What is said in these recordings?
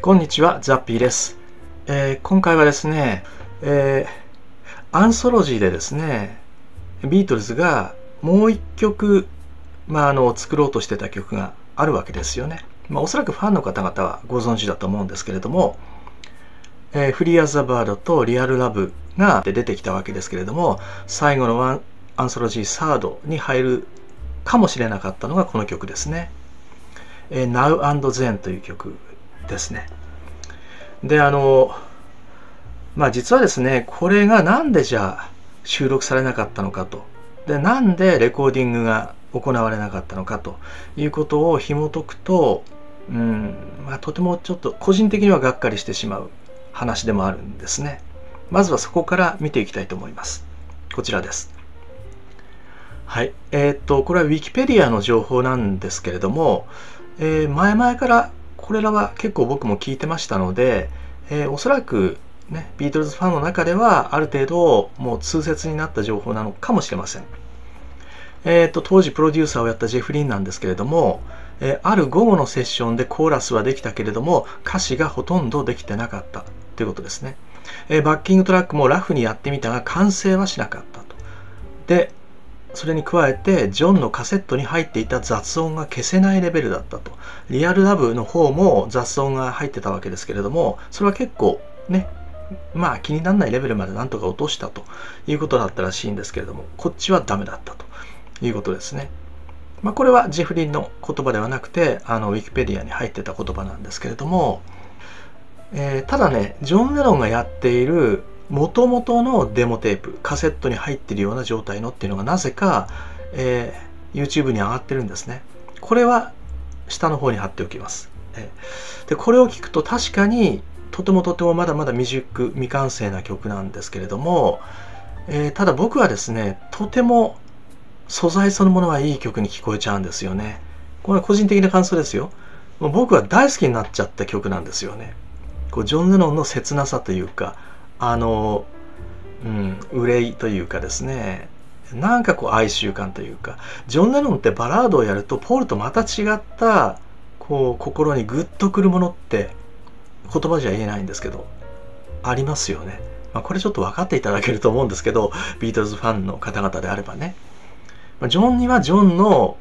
こんにちは、ザッピーです。今回はですね、アンソロジーでですね、ビートルズがもう一曲、作ろうとしてた曲があるわけですよね。おそらくファンの方々はご存知だと思うんですけれども、フリーアザバードとリアルラブが出てきたわけですけれども、最後のアンソロジーサードに入るかもしれなかったのがこの曲ですね。Now and Then という曲ですね。で、実はですね、これがなんでじゃあ収録されなかったのかと。で、なんでレコーディングが行われなかったのかということを紐解くと、とてもちょっと個人的にはがっかりしてしまう話でもあるんですね。まずはそこから見ていきたいと思います。こちらです。はい。これは Wikipedia の情報なんですけれども、前々からこれらは結構僕も聞いてましたので、おそらくね、ビートルズファンの中ではある程度もう通説になった情報なのかもしれません。当時プロデューサーをやったジェフ・リンなんですけれども、ある午後のセッションでコーラスはできたけれども歌詞がほとんどできてなかったということですね。バッキングトラックもラフにやってみたが完成はしなかったと。で、それに加えてジョンのカセットに入っていた雑音が消せないレベルだったと。リアルラブの方も雑音が入ってたわけですけれども、それは結構ね、気にならないレベルまでなんとか落としたということだったらしいんですけれども、こっちはダメだったということですね。これはジェフリンの言葉ではなくて、ウィキペディアに入ってた言葉なんですけれども、ただね、ジョン・レノンがやっている元々のデモテープ、カセットに入っているような状態のっていうのがなぜか、YouTube に上がってるんですね。これは下の方に貼っておきます。で、これを聞くと確かにとてもまだまだ未熟、未完成な曲なんですけれども、ただ僕はですね、とても素材そのものはいい曲に聞こえちゃうんですよね。これは個人的な感想ですよ。もう僕は大好きになっちゃった曲なんですよね。ジョン・レノンの切なさというか、憂いというかですね、なんか哀愁感というか、ジョン・レノンってバラードをやるとポールとまた違った心にグッとくるものって言葉じゃ言えないんですけどありますよね。これちょっと分かっていただけると思うんですけど、ビートルズファンの方々であればね、ジョンにはジョンの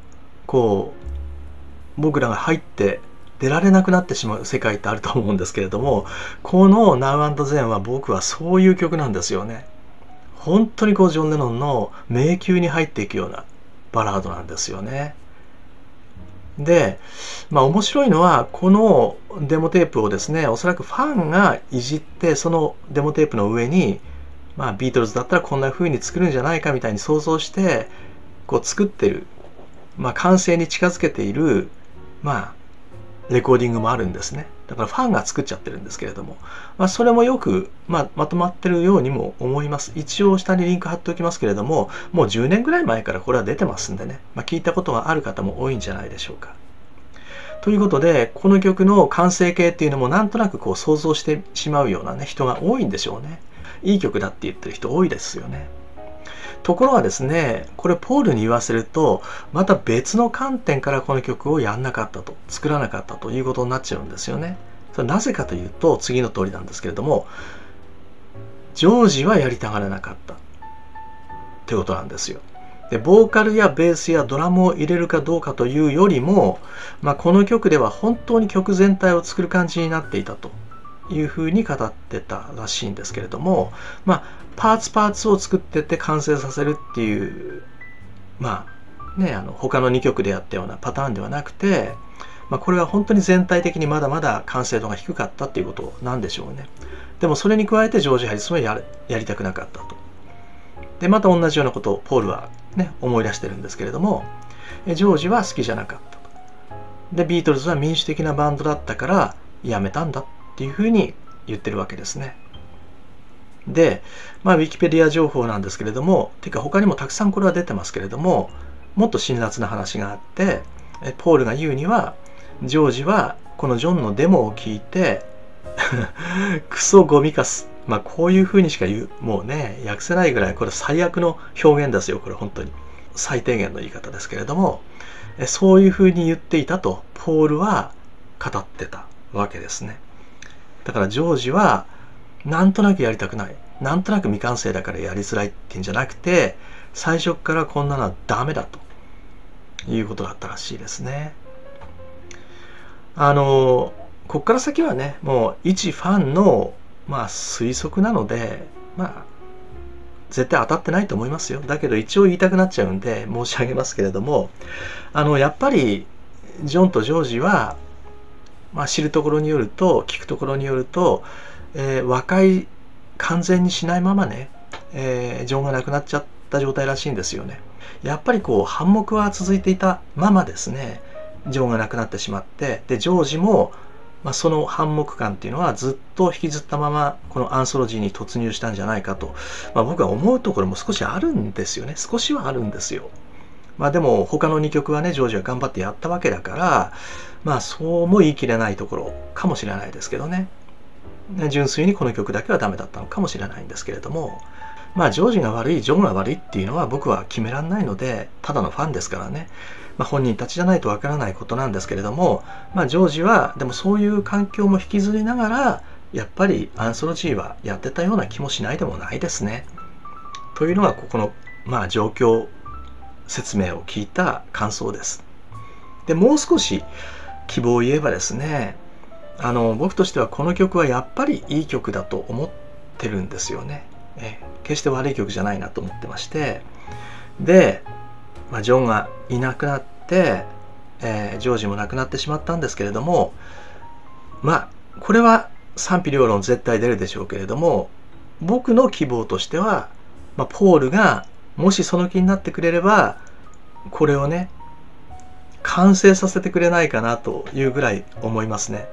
僕らが入って出られなくなってしまう世界ってあると思うんですけれども、この Now and Then は僕はそういう曲なんですよね。本当にジョン・レノンの迷宮に入っていくようなバラードなんですよね。で、面白いのはこのデモテープをですね、おそらくファンがいじってそのデモテープの上に、ビートルズだったらこんな風に作るんじゃないかみたいに想像して作ってる、完成に近づけているレコーディングもあるんですね。だからファンが作っちゃってるんですけれども、それもよく、まとまってるようにも思います。一応下にリンク貼っておきますけれども、もう10年ぐらい前からこれは出てますんでね、聞いたことがある方も多いんじゃないでしょうか。ということで、この曲の完成形っていうのもなんとなく想像してしまうようなね、人が多いんでしょうね。いい曲だって言ってる人多いですよね。ところがですね、これポールに言わせると、また別の観点からこの曲をやんなかったと、作らなかったということになっちゃうんですよね。それなぜかというと、次の通りなんですけれども、ジョージはやりたがらなかったってことなんですよ。で、ボーカルやベースやドラムを入れるかどうかというよりも、この曲では本当に曲全体を作る感じになっていたというふうに語ってたらしいんですけれども、パーツを作ってって完成させるっていう、他の2曲でやったようなパターンではなくて、これは本当に全体的にまだまだ完成度が低かったっていうことなんでしょうね。でもそれに加えてジョージ・ハリスンはやりたくなかったと。で、また同じようなことをポールはね、思い出してるんですけれども、ジョージは好きじゃなかったと。で、ビートルズは民主的なバンドだったからやめたんだっていうふうに言ってるわけですね。で、ウィキペディア情報なんですけれども、てか他にもたくさんこれは出てますけれども、もっと辛辣な話があって、ポールが言うには、ジョージはこのジョンのデモを聞いてクソゴミカス、こういう風にしかもうね訳せないぐらい、これ最悪の表現ですよ。これ本当に最低限の言い方ですけれども、そういう風に言っていたとポールは語ってたわけですね。 だからジョージはなんとなくやりたくない、なんとなく未完成だからやりづらいっていうんじゃなくて、最初からこんなのはダメだということだったらしいですね。こっから先はね、もう一ファンの推測なので、絶対当たってないと思いますよ。だけど一応言いたくなっちゃうんで申し上げますけれども、やっぱりジョンとジョージは、知るところによると、聞くところによると、和解完全にしないままね、ジョンが亡くなっちゃった状態らしいんですよね。やっぱりこう反目は続いていたままですね、ジョンが亡くなってしまって、でジョージも、その反目感っていうのはずっと引きずったままこのアンソロジーに突入したんじゃないかと、僕は思うところも少しあるんですよね。少しはあるんですよ。でも他の2曲はね、ジョージは頑張ってやったわけだから、そうも言い切れないところかもしれないですけどね。純粋にこの曲だけはダメだったのかもしれないんですけれども、ジョージが悪い、ジョンが悪いっていうのは僕は決めらんないので、ただのファンですからね。本人たちじゃないとわからないことなんですけれども、ジョージはでもそういう環境も引きずりながら、やっぱりアンソロジーはやってたような気もしないでもないですね。というのがここの、状況説明を聞いた感想です。で、もう少し希望を言えばですね、僕としてはこの曲はやっぱりいい曲だと思ってるんですよね。決して悪い曲じゃないなと思ってまして、で、ジョンがいなくなって、ジョージも亡くなってしまったんですけれども、これは賛否両論絶対出るでしょうけれども、僕の希望としては、ポールがもしその気になってくれれば、これをね、完成させてくれないかなというぐらい思いますね。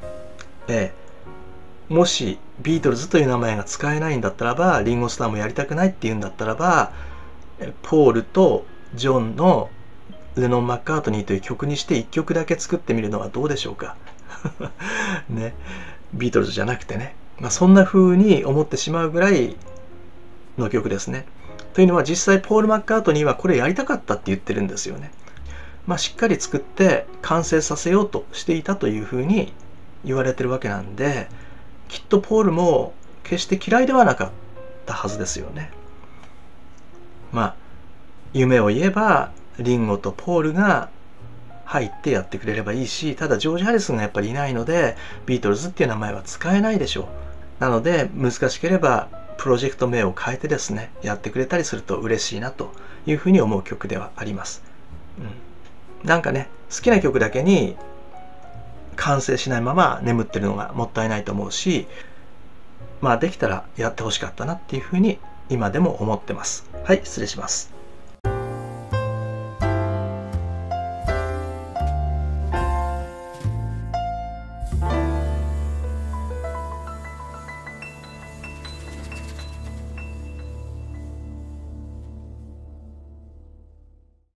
もしビートルズという名前が使えないんだったらば、リンゴスターもやりたくないっていうんだったらば、ポールとジョンのレノン・マッカートニーという曲にして1曲だけ作ってみるのはどうでしょうか。ね、ビートルズじゃなくてね、そんな風に思ってしまうぐらいの曲ですね。というのは実際ポール・マッカートニーはこれやりたかったって言ってるんですよね。しっかり作って完成させようとしていたという風に言われてるわけなんで、きっとポールも決して嫌いではなかったはずですよね。夢を言えばリンゴとポールが入ってやってくれればいいし、ただジョージ・ハリスンがやっぱりいないのでビートルズっていう名前は使えないでしょう。なので難しければプロジェクト名を変えてですね、やってくれたりすると嬉しいなというふうに思う曲ではあります。なんかね、好きな曲だけに完成しないまま眠ってるのがもったいないと思うし、できたらやってほしかったなっていうふうに今でも思ってます。はい、失礼します。